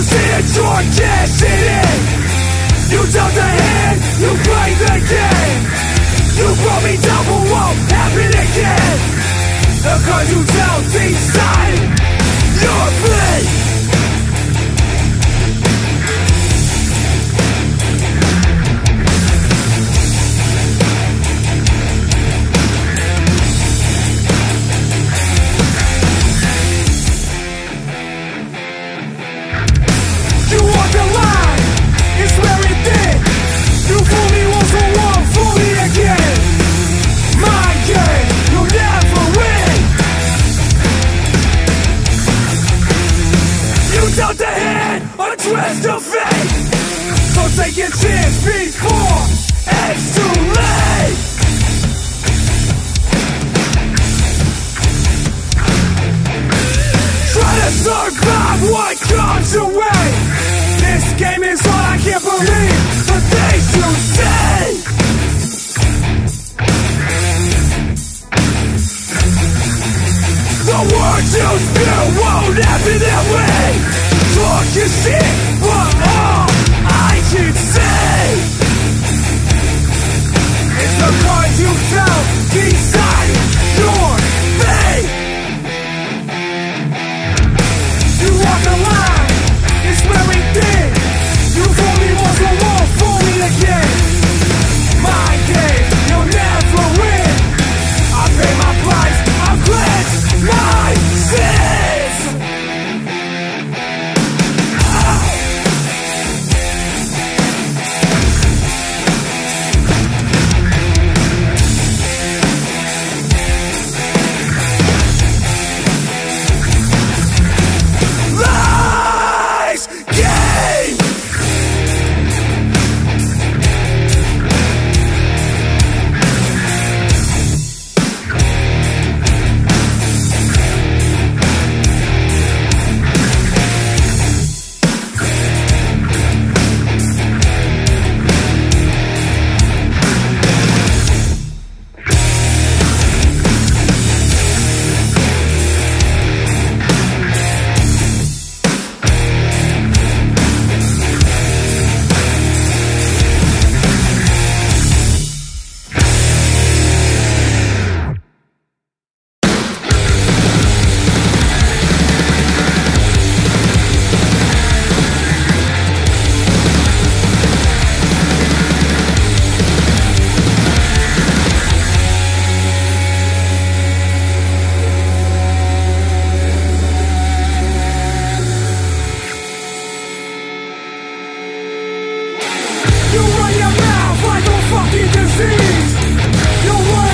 It's your destiny. You dealt the hand, you played the game. You brought me down, but won't happen again. The cards you dealt decide your fate. You walk the line, it's very thin. You fool me once, but won't fool me again. My game, you'll never win. You dealt the hand, a twist of fate. So take your chance before it's too late. Try to survive what comes your way. This game is hard, I can't believe the things you say. The words you spew won't happen that way. Talk your shit, but all I can say is the cards you dealt decide your fate. You walk the line, it's very thin. You fool me once, but won't fool me again. My game, you'll never win. I pay my price, I cleanse my sins. Lies game. You run your mouth like a fucking disease. You run